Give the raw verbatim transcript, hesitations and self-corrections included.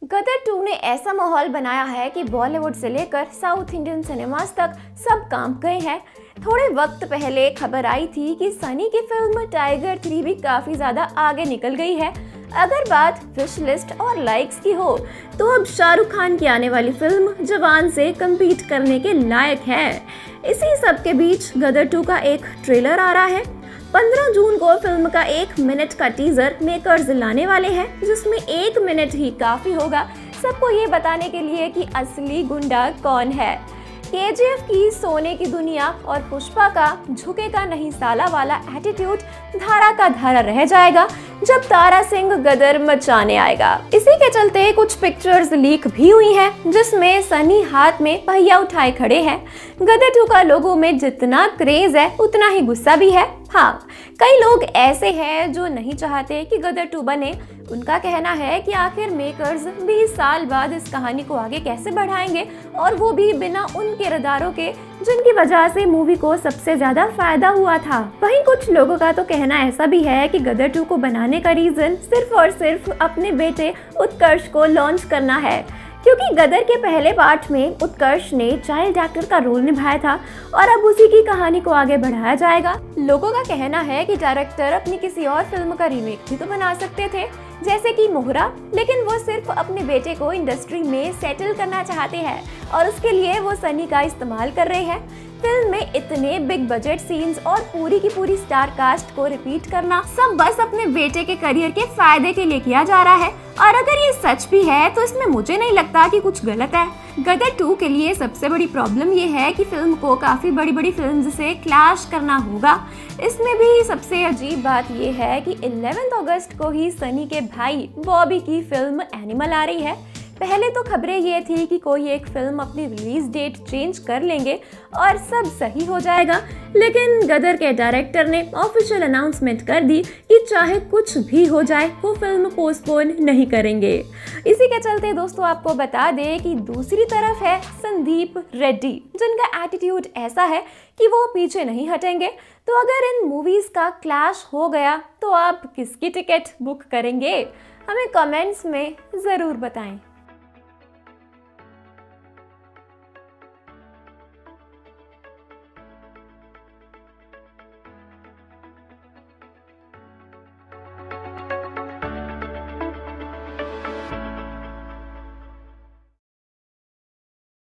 गदर to ने ऐसा माहौल बनाया है कि बॉलीवुड से लेकर साउथ इंडियन सिनेमास तक सब काम गए हैं। थोड़े वक्त पहले खबर आई थी कि सनी की फिल्म टाइगर थ्री भी काफी ज्यादा आगे निकल गई है। अगर बात विश लिस्ट और लाइक्स की हो तो अब शाहरुख खान की आने वाली फिल्म जवान से कम्पीट करने के लायक है। इसी सब के बीच गदर टू का एक ट्रेलर आ रहा है। पंद्रह जून को फिल्म का एक मिनट का टीजर मेकर्स लाने वाले हैं, जिसमें एक मिनट ही काफी होगा सबको ये बताने के लिए कि असली गुंडा कौन है। केजीएफ की सोने की दुनिया और पुष्पा का झुकेगा नहीं साला वाला एटीट्यूड धारा का धारा रह जाएगा जब तारा सिंह गदर मचाने आएगा। इसी के चलते कुछ पिक्चर्स लीक भी हुई हैं, जिसमें सनी हाथ में पहिया उठाए खड़े हैं। गदर टू का लोगों में जितना क्रेज है उतना ही गुस्सा भी है। हाँ, कई लोग ऐसे हैं जो नहीं चाहते कि गदर टू बने। उनका कहना है कि आखिर मेकर्स बीस साल बाद इस कहानी को आगे कैसे बढ़ाएंगे, और वो भी बिना उन किरदारों के जिनकी वजह से मूवी को सबसे ज्यादा फायदा हुआ था। वहीं कुछ लोगों का तो कहना ऐसा भी है कि गदर टू को बनाने का रीजन सिर्फ और सिर्फ अपने बेटे उत्कर्ष को लॉन्च करना है, क्योंकि गदर के पहले पार्ट में उत्कर्ष ने चाइल्ड एक्टर का रोल निभाया था और अब उसी की कहानी को आगे बढ़ाया जाएगा। लोगों का कहना है कि डायरेक्टर अपनी किसी और फिल्म का रीमेक भी तो बना सकते थे, जैसे कि मोहरा, लेकिन वो सिर्फ अपने बेटे को इंडस्ट्री में सेटल करना चाहते हैं और उसके लिए वो सनी का इस्तेमाल कर रहे हैं। फिल्म में इतने बिग बजट सीन्स और पूरी की पूरी स्टार कास्ट को रिपीट करना सब बस अपने बेटे के करियर के फायदे के लिए किया जा रहा है, और अगर ये सच भी है तो इसमें मुझे नहीं लगता कि कुछ गलत है। गदर टू के लिए सबसे बड़ी प्रॉब्लम ये है कि फिल्म को काफी बड़ी बड़ी फिल्म्स से क्लैश करना होगा। इसमें भी सबसे अजीब बात ये है कि ग्यारह अगस्त को ही सनी के भाई बॉबी की फिल्म एनिमल आ रही है। पहले तो खबरें ये थी कि कोई एक फिल्म अपनी रिलीज डेट चेंज कर लेंगे और सब सही हो जाएगा, लेकिन गदर के डायरेक्टर ने ऑफिशियल अनाउंसमेंट कर दी कि चाहे कुछ भी हो जाए वो फिल्म पोस्टपोन नहीं करेंगे। इसी के चलते दोस्तों आपको बता दें कि दूसरी तरफ है संदीप रेड्डी, जिनका एटीट्यूड ऐसा है कि वो पीछे नहीं हटेंगे। तो अगर इन मूवीज का क्लैश हो गया तो आप किसकी टिकट बुक करेंगे? हमें कमेंट्स में ज़रूर बताएं।